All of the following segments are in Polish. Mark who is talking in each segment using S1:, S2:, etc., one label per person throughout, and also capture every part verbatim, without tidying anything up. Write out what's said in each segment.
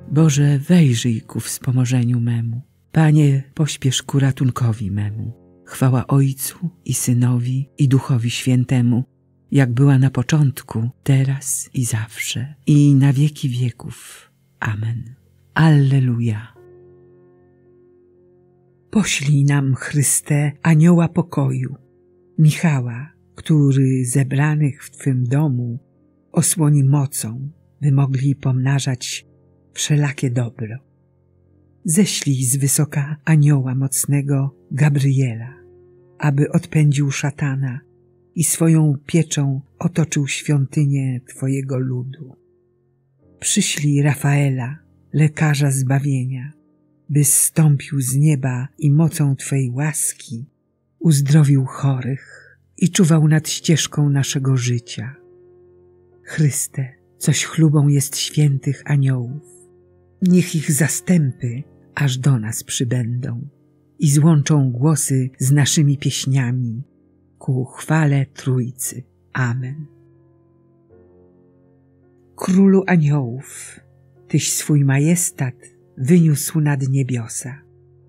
S1: Boże, wejrzyj ku wspomożeniu memu. Panie, pośpiesz ku ratunkowi memu. Chwała Ojcu i Synowi i Duchowi Świętemu, jak była na początku, teraz i zawsze, i na wieki wieków. Amen. Alleluja. Poślij nam, Chryste, anioła pokoju, Michała, który zebranych w Twym domu osłoni mocą, by mogli pomnażać wszelakie dobro. Ześlij z wysoka anioła mocnego Gabriela, aby odpędził szatana i swoją pieczą otoczył świątynię Twojego ludu. Przyślij Rafaela, lekarza zbawienia, by zstąpił z nieba i mocą Twej łaski uzdrowił chorych i czuwał nad ścieżką naszego życia. Chryste, coś chlubą jest świętych aniołów. Niech ich zastępy aż do nas przybędą i złączą głosy z naszymi pieśniami ku chwale Trójcy. Amen. Królu aniołów, Tyś swój majestat wyniósł nad niebiosa.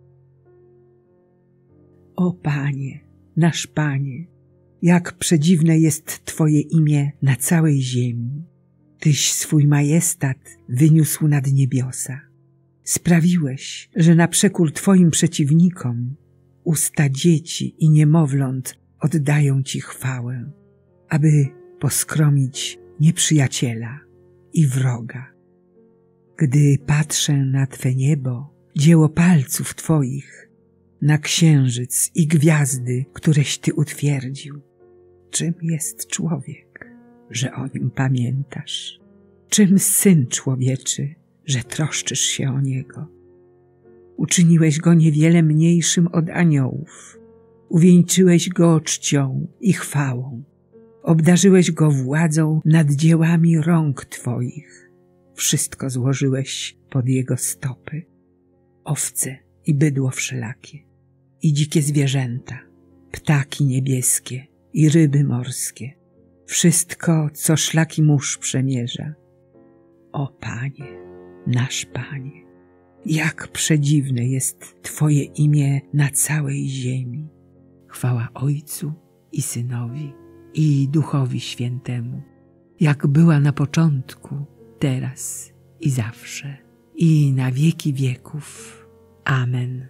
S1: O Panie, nasz Panie, jak przedziwne jest Twoje imię na całej ziemi. Tyś swój majestat wyniósł nad niebiosa. Sprawiłeś, że na przekór Twoim przeciwnikom usta dzieci i niemowląt oddają Ci chwałę, aby poskromić nieprzyjaciela i wroga. Gdy patrzę na Twe niebo, dzieło palców Twoich, na księżyc i gwiazdy, któreś Ty utwierdził, czym jest człowiek, że o nim pamiętasz? Czym syn człowieczy, że troszczysz się o niego? Uczyniłeś go niewiele mniejszym od aniołów, uwieńczyłeś go czcią i chwałą, obdarzyłeś go władzą nad dziełami rąk Twoich, wszystko złożyłeś pod jego stopy, owce i bydło wszelakie, i dzikie zwierzęta, ptaki niebieskie i ryby morskie, wszystko, co szlaki mórz przemierza. O Panie, nasz Panie, jak przedziwne jest Twoje imię na całej ziemi. Chwała Ojcu i Synowi i Duchowi Świętemu, jak była na początku, teraz i zawsze, i na wieki wieków. Amen.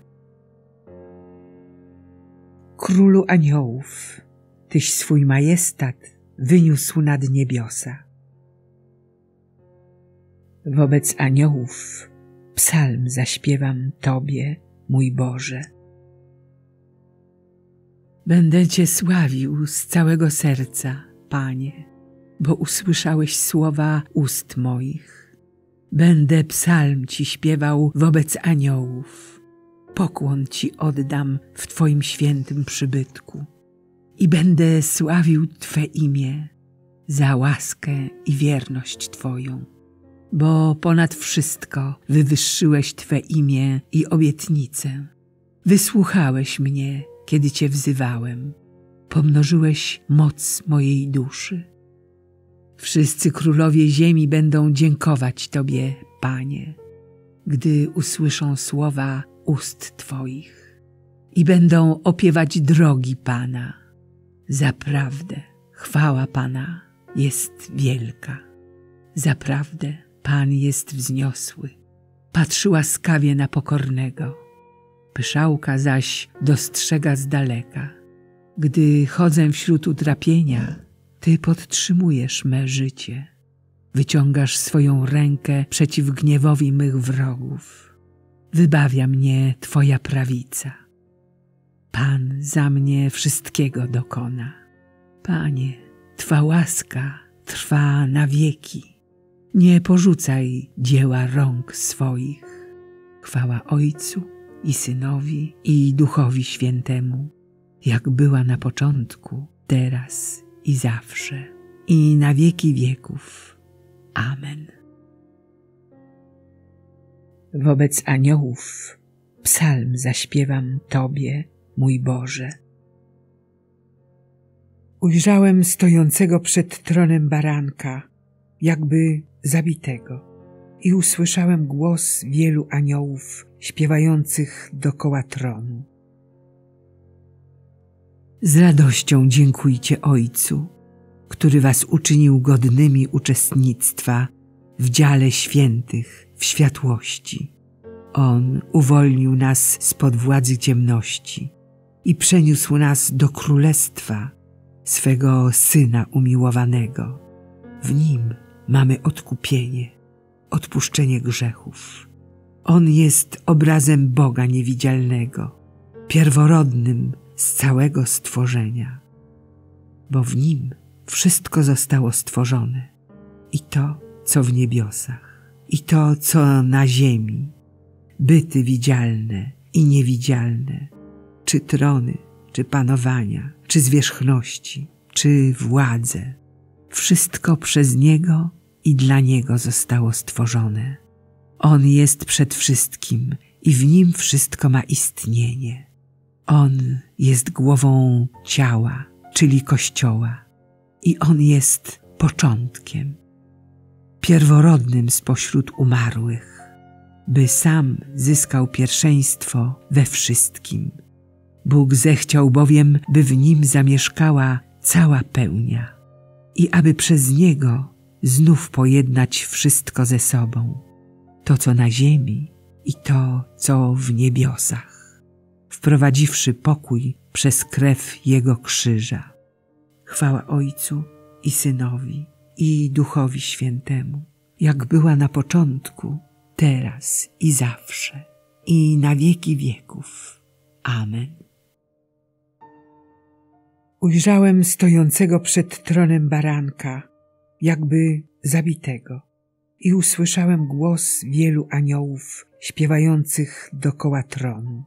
S1: Królu aniołów, Tyś swój majestat wyniósł nad niebiosa. Wobec aniołów psalm zaśpiewam Tobie, mój Boże. Będę Cię sławił z całego serca, Panie, bo usłyszałeś słowa ust moich. Będę psalm Ci śpiewał wobec aniołów. Pokłon Ci oddam w Twoim świętym przybytku i będę sławił Twe imię za łaskę i wierność Twoją, bo ponad wszystko wywyższyłeś Twe imię i obietnicę. Wysłuchałeś mnie, kiedy Cię wzywałem. Pomnożyłeś moc mojej duszy. Wszyscy królowie ziemi będą dziękować Tobie, Panie, gdy usłyszą słowa ust Twoich i będą opiewać drogi Pana. Zaprawdę chwała Pana jest wielka. Zaprawdę Pan jest wzniosły. Patrzy łaskawie na pokornego. Pyszałka zaś dostrzega z daleka. Gdy chodzę wśród utrapienia, Ty podtrzymujesz me życie. Wyciągasz swoją rękę przeciw gniewowi mych wrogów. Wybawia mnie Twoja prawica. Pan za mnie wszystkiego dokona. Panie, Twa łaska trwa na wieki. Nie porzucaj dzieła rąk swoich. Chwała Ojcu i Synowi i Duchowi Świętemu, jak była na początku, teraz i zawsze, i na wieki wieków. Amen. Wobec aniołów psalm zaśpiewam Tobie, mój Boże. Ujrzałem stojącego przed tronem baranka, jakby zabitego. i usłyszałem głos wielu aniołów śpiewających dokoła tronu. Z radością dziękujcie Ojcu, który was uczynił godnymi uczestnictwa w dziale świętych w światłości. On uwolnił nas spod władzy ciemności i przeniósł nas do królestwa swego Syna umiłowanego. W Nim mamy odkupienie, odpuszczenie grzechów. On jest obrazem Boga niewidzialnego, pierworodnym z całego stworzenia, bo w Nim wszystko zostało stworzone, i to, co w niebiosach, i to, co na ziemi, byty widzialne i niewidzialne, czy trony, czy panowania, czy zwierzchności, czy władze. Wszystko przez Niego i dla Niego zostało stworzone. On jest przed wszystkim i w Nim wszystko ma istnienie. On jest głową ciała, czyli Kościoła, i On jest początkiem, pierworodnym spośród umarłych, by sam zyskał pierwszeństwo we wszystkim. Bóg zechciał bowiem, by w Nim zamieszkała cała pełnia i aby przez Niego znów pojednać wszystko ze sobą, to co na ziemi i to co w niebiosach, wprowadziwszy pokój przez krew Jego krzyża. Chwała Ojcu i Synowi i Duchowi Świętemu, jak była na początku, teraz i zawsze, i na wieki wieków. Amen. Ujrzałem stojącego przed tronem baranka, jakby zabitego, i usłyszałem głos wielu aniołów śpiewających dokoła tronu.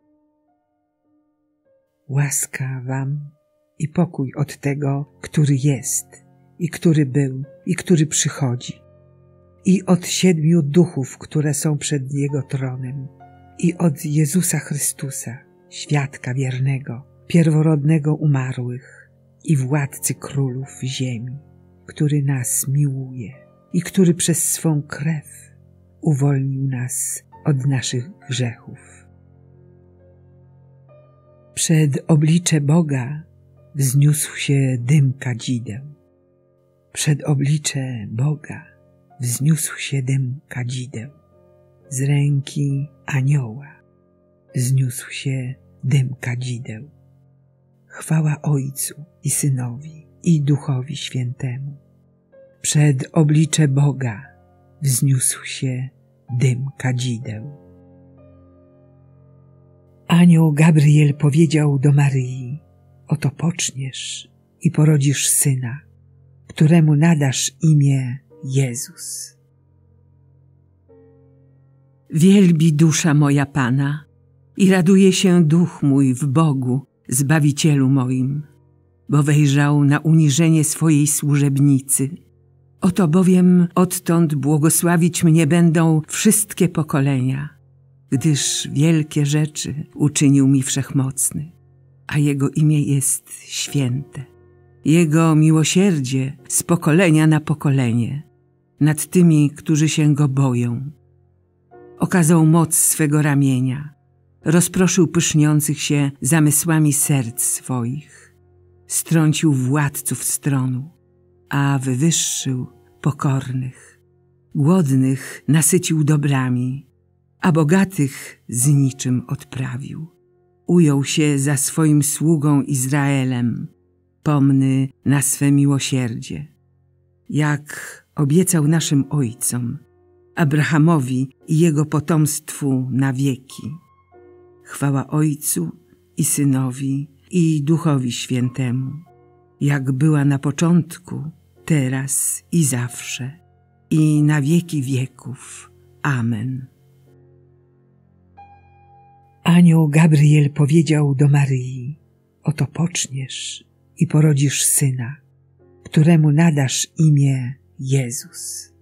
S1: Łaska wam i pokój od tego, który jest, i który był, i który przychodzi, i od siedmiu duchów, które są przed Jego tronem, i od Jezusa Chrystusa, świadka wiernego, pierworodnego umarłych i władcy królów ziemi, który nas miłuje i który przez swą krew uwolnił nas od naszych grzechów. Przed oblicze Boga wzniósł się dym kadzideł. Przed oblicze Boga wzniósł się dym kadzideł. Z ręki anioła wzniósł się dym kadzideł. Chwała Ojcu i Synowi i Duchowi Świętemu. Przed oblicze Boga wzniósł się dym kadzideł. Anioł Gabriel powiedział do Maryi: oto poczniesz i porodzisz syna, któremu nadasz imię Jezus.
S2: Wielbi dusza moja Pana i raduje się duch mój w Bogu, Zbawicielu moim, bo wejrzał na uniżenie swojej służebnicy. Oto bowiem odtąd błogosławić mnie będą wszystkie pokolenia, gdyż wielkie rzeczy uczynił mi Wszechmocny, a Jego imię jest święte. Jego miłosierdzie z pokolenia na pokolenie nad tymi, którzy się Go boją. Okazał moc swego ramienia, rozproszył pyszniących się zamysłami serc swoich, strącił władców z tronu, a wywyższył pokornych. Głodnych nasycił dobrami, a bogatych z niczym odprawił. Ujął się za swoim sługą Izraelem, pomny na swe miłosierdzie, jak obiecał naszym ojcom, Abrahamowi i jego potomstwu na wieki. Chwała Ojcu i Synowi i Duchowi Świętemu, jak była na początku, teraz i zawsze, i na wieki wieków. Amen.
S1: Anioł Gabriel powiedział do Maryi: oto poczniesz i porodzisz syna, któremu nadasz imię Jezus.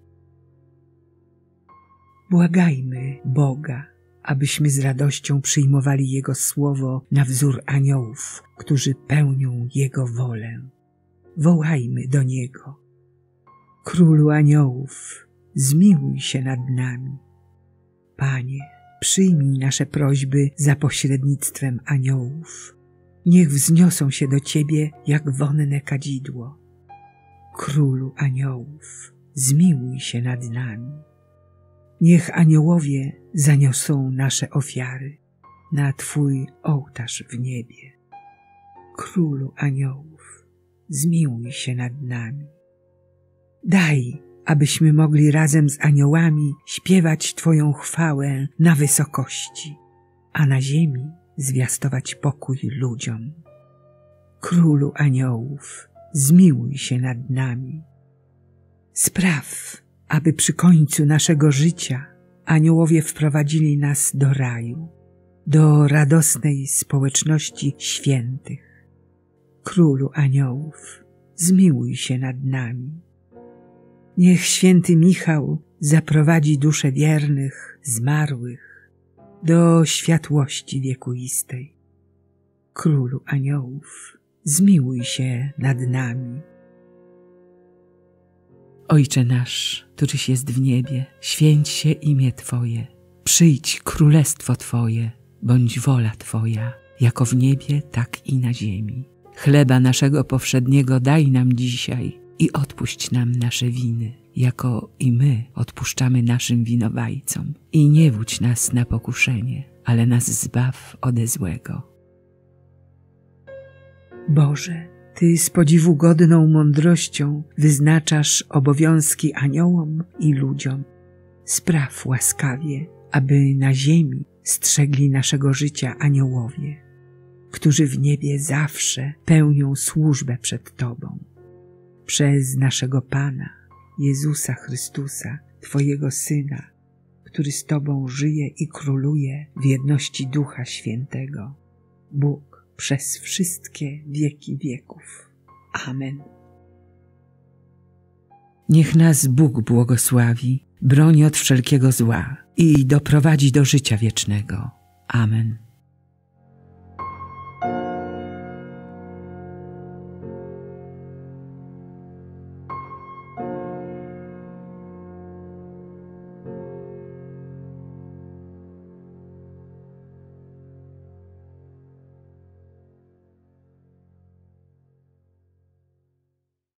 S1: Błagajmy Boga, abyśmy z radością przyjmowali Jego słowo na wzór aniołów, którzy pełnią Jego wolę. Wołajmy do Niego: Królu aniołów zmiłuj się nad nami. Panie, przyjmij nasze prośby za pośrednictwem aniołów. Niech wzniosą się do Ciebie jak wonne kadzidło. Królu aniołów, zmiłuj się nad nami. Niech aniołowie zaniosą nasze ofiary na Twój ołtarz w niebie. Królu aniołów, zmiłuj się nad nami. Daj, abyśmy mogli razem z aniołami śpiewać Twoją chwałę na wysokości, a na ziemi zwiastować pokój ludziom. Królu aniołów, zmiłuj się nad nami. Spraw, aby przy końcu naszego życia aniołowie wprowadzili nas do raju, do radosnej społeczności świętych. Królu aniołów, zmiłuj się nad nami. Niech święty Michał zaprowadzi dusze wiernych, zmarłych do światłości wiekuistej. Królu aniołów, zmiłuj się nad nami.
S2: Ojcze nasz, któryś jest w niebie, święć się imię Twoje. Przyjdź królestwo Twoje, bądź wola Twoja, jako w niebie, tak i na ziemi. Chleba naszego powszedniego daj nam dzisiaj i odpuść nam nasze winy, jako i my odpuszczamy naszym winowajcom. I nie wódź nas na pokuszenie, ale nas zbaw ode złego.
S1: Boże, Ty z podziwu godną mądrością wyznaczasz obowiązki aniołom i ludziom. Spraw łaskawie, aby na ziemi strzegli naszego życia aniołowie, którzy w niebie zawsze pełnią służbę przed Tobą. Przez naszego Pana, Jezusa Chrystusa, Twojego Syna, który z Tobą żyje i króluje w jedności Ducha Świętego, Bóg przez wszystkie wieki wieków. Amen.
S2: Niech nas Bóg błogosławi, broni od wszelkiego zła i doprowadzi do życia wiecznego. Amen.